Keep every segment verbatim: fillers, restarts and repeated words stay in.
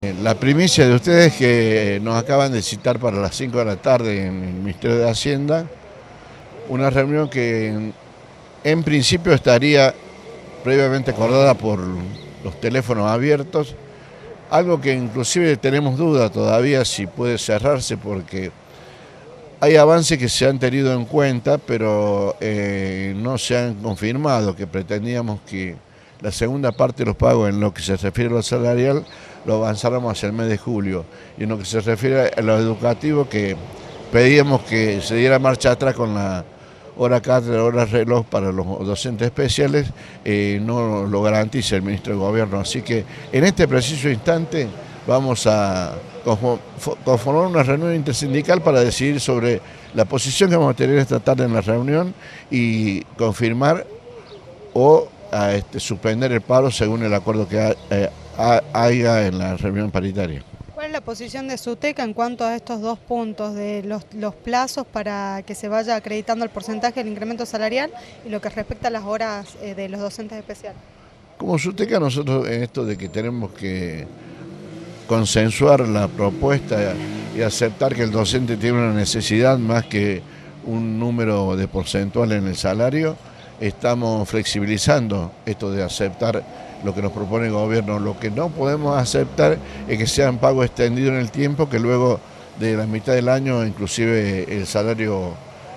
La primicia de ustedes que nos acaban de citar para las cinco de la tarde en el Ministerio de Hacienda, una reunión que en, en principio estaría previamente acordada por los teléfonos abiertos, algo que inclusive tenemos duda todavía si puede cerrarse porque hay avances que se han tenido en cuenta, pero eh, no se han confirmado, que pretendíamos que la segunda parte de los pagos en lo que se refiere a lo salarial lo avanzáramos hacia el mes de julio, y en lo que se refiere a lo educativo que pedíamos que se diera marcha atrás con la hora cátedra, hora reloj para los docentes especiales, eh, no lo garantiza el ministro de Gobierno. Así que en este preciso instante vamos a conformar una reunión intersindical para decidir sobre la posición que vamos a tener esta tarde en la reunión y confirmar o a este, suspender el paro según el acuerdo que eh, haya en la reunión paritaria. ¿Cuál es la posición de SUTECA en cuanto a estos dos puntos de los, los plazos para que se vaya acreditando el porcentaje del incremento salarial y lo que respecta a las horas eh, de los docentes especiales? Como SUTECA, nosotros en esto de que tenemos que consensuar la propuesta y aceptar que el docente tiene una necesidad más que un número de porcentual en el salario, estamos flexibilizando esto de aceptar lo que nos propone el gobierno. Lo que no podemos aceptar es que sean pagos extendidos en el tiempo, que luego de la mitad del año inclusive el salario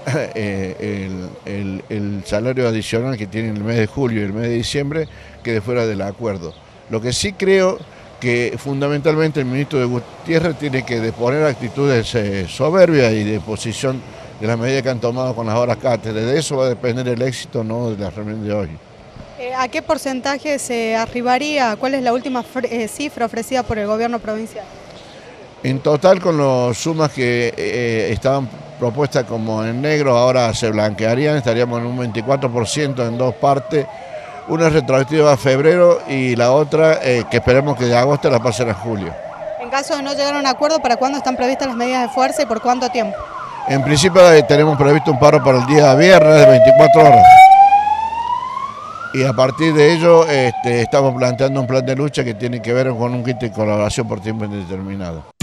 eh, el, el, el salario adicional que tienen el mes de julio y el mes de diciembre quede fuera del acuerdo. Lo que sí creo que fundamentalmente el ministro de Gutiérrez tiene que deponer actitudes eh, soberbias y de posición de las medidas que han tomado con las horas cátedra. De eso va a depender el éxito no de la reunión de hoy. ¿A qué porcentaje se arribaría? ¿Cuál es la última eh, cifra ofrecida por el gobierno provincial? En total, con las sumas que eh, estaban propuestas como en negro, ahora se blanquearían, estaríamos en un veinticuatro por ciento en dos partes, una retroactiva a febrero y la otra eh, que esperemos que de agosto la pasen a julio. En caso de no llegar a un acuerdo, ¿para cuándo están previstas las medidas de fuerza y por cuánto tiempo? En principio eh, tenemos previsto un paro para el día viernes de veinticuatro horas. Y a partir de ello este, estamos planteando un plan de lucha que tiene que ver con un kit de colaboración por tiempo indeterminado.